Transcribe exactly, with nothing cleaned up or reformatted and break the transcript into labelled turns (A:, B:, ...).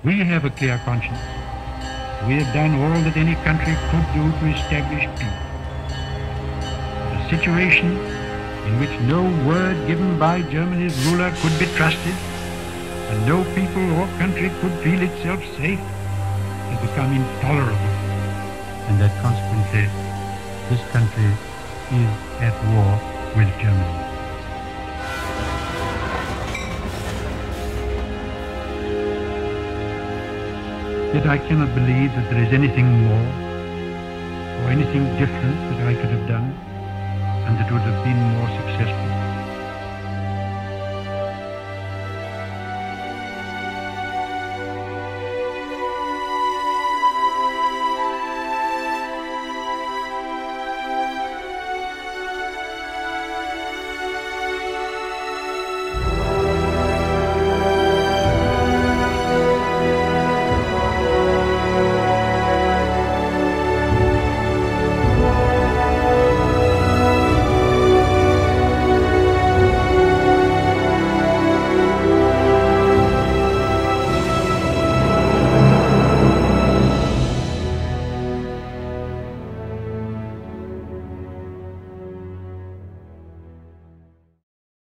A: We have a clear conscience. We have done all that any country could do to establish peace. A situation in which no word given by Germany's ruler could be trusted, and no people or country could feel itself safe, has become intolerable, and that consequently this country is at war with Germany. Yet I cannot believe that there is anything more or anything different that I could have done and that would have been more successful.